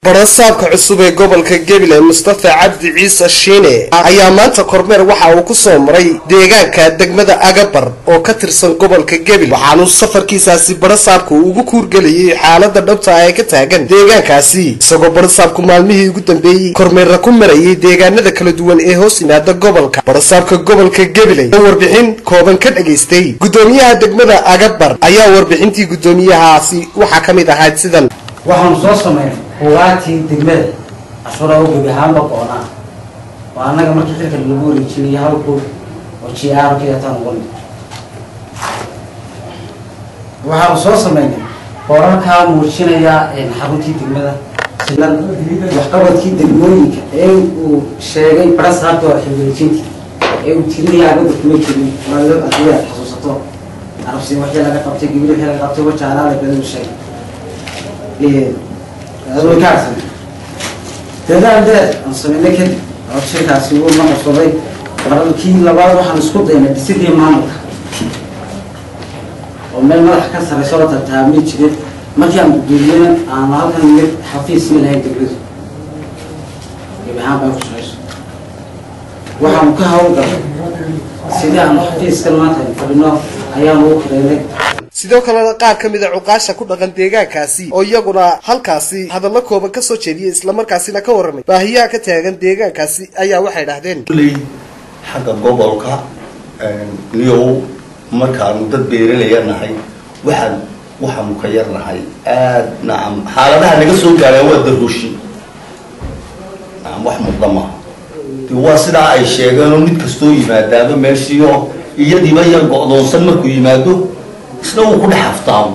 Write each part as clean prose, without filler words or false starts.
Badhasaabka cusub ee Gobolka Gabiley mustafe Cabdi Ciise shiine ayaa maanta Kormeer waxa uu ku soo maray deegaanka degmada Agabar oo ka tirsan Gobolka Gabiley waxaanu safarkiisaasi Badhasaabku ugu kuurgaliyay xaaladda dhabta ah ee ka taagan deegaankaasi isagoo Badhasaabku maalmihii ugu dambeeyay Kormeer ku marayay deegaanada kala duwan ee hoos yimaada gobolka. Badhasaabka Gobolka Gabiley oo warbixin kooban ka dhageystay gudoomiyaha degmada Agabar ayaa warbixintii gudoomiyahaasi waxa kamid ahayd sidan waxaan soo sameeyay قواتي دقمة أشوره ببيعان بقونا وأنا كمان كتير كنقول يجيني هالكو وشيء كذا تنقول وحنا صوص مني قرار كان مرشنا يا حبوتي دقمة سلام وحبوتي دقموني وشيء براسات وحبوتي وتيني يا رب تمشي ما له أشياء خصوصاته عرفت وحيا لك قبتي قبل حيا لك قبتي وشانا لك بدل شيء هذا كارثة. ده أنصمي لكن أشيء كاسي يقول ما مصوري برضو كي لبعض واحد نسكت يعني بسيطة معمر. ومن ما راح كسر رسالة التعميد شديد ما كان مديرين أنا هذا اللي حفيز من هاي الدبليو. يبقى هم بيخش عيش. واحد مكهو ده. سيدي أنا حفيز كلماتها فبنا أيام وقت sidoo kale qaar kamid ah cuqaasha ku dhaqan deegaankaasi oo iyaguna halkaasi hadallo kooban ka soo jeediyay isla markaasina ka waramay baahiyaha ka taagan deegaankaasi ayaa waxay dhahdeen xagga gobolka niyow markaan dad beeraleeyanahay waxaan ka yarnahay aad naam xaaladaha naga soo gaaray waa daruushi naam wax mudama waa sida ay sheegeen mid kasto yimaado meeshiyo iyadiiba yar go'doonsan markuu yimaado isna uu ku dhaxaftaan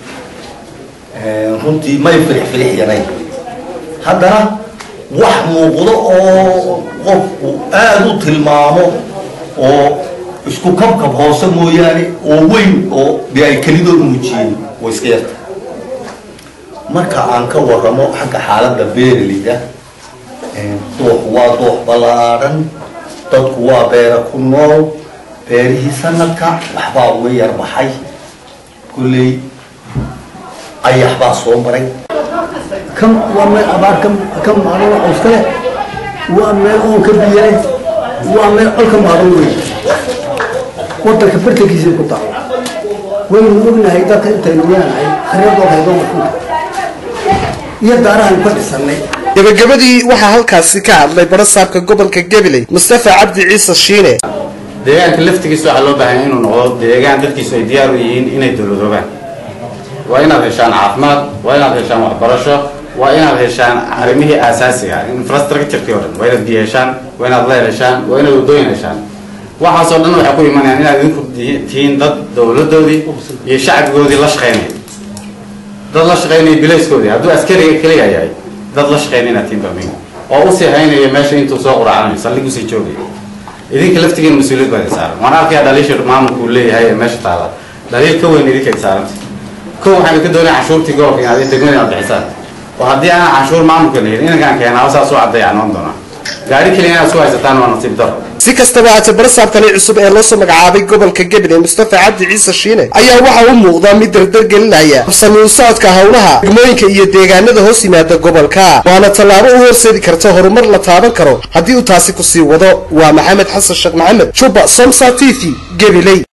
runtii ma yifrix yaray haddana wax muuqdo oo qofku aad u tilmaamo oo isku kabkab hoose mooyaane oo weyn oo ay kalidood muujiyeen way iska yarta marka aan ka waramo xagga xaaladda beeraleyda waa doox ballaaran dadku waa beera ku nool beerihii sanadka waxbaa uga yarbaxay كلي أي أحبار صوم بري كم وأمل أبار كم معروف أوسكله وأمل أون كبيرة وأمل أول كم معروف وقت كبرت كيسي قطع وين نقولنا هيدا كنتريان هاي خريطة هيدا مكتوب يدارها الكل سنة gabagabadii waxa halkaasi ka hadlay Badhasaabka Gobolka Gabiley mustafe Cabdi Ciise shiine deegaanka laftigiisa waxa loo baahan inuu noqdo deegaan dadkiisu ay diyaar u yihiin inay dawladoobaan waa inaad heshaan caafimaad waa inaad heshaan waxbarasho waa inaad heshaan arrimihii aasaasiga ah infrastructure-kii hore waa inaad biyo heshaan waa inaad leer heshaan waa inaad wadooyin heshaan waxaasoo dhan waxay ku imanayaan inaad idinku tihiin dad dawladoodii iyo shacabkoodii la shaqeynaya dad la shaqeynaya bilayskoodii hadduu askariga keliya yahay dad la shaqeynaya tiim bamiin oo u sii haynaya meesha intuu soo quraacanayo saldhig usii joogaya idinka laftigiina mas'uuliyad baad saaran waan arkayaa dhaliisha maamulku leeyahay meesha taala dhaliil ka weyn idinka saaranta ko waxaan ka doonayaa cashuurtii gobolka inaad degmada bixisaan oo haddii aan cashuur maamulka leeyahay inaan keenaa wasaas oo caddeeyaan doona gaari kaliya inaad soo haysataan waa nasiib daro si kastaba ha Badhasaabkani cusub ee loo soo magacaabay Gobolka Gabiley mustafe Cabdi Ciise shiine ayaa waxa uu muuqdaa mid dardar gelinaya habsami socodka hawlaha degmooyinka iyo deegaanada hoos yimaada gobolka waana tallaabo u horseedi karta horumar la taaban karo haddii uu taasi ku sii wado waa Maxamed Xasan Sheekh Maxamed Juba Somsa TV Gabiley.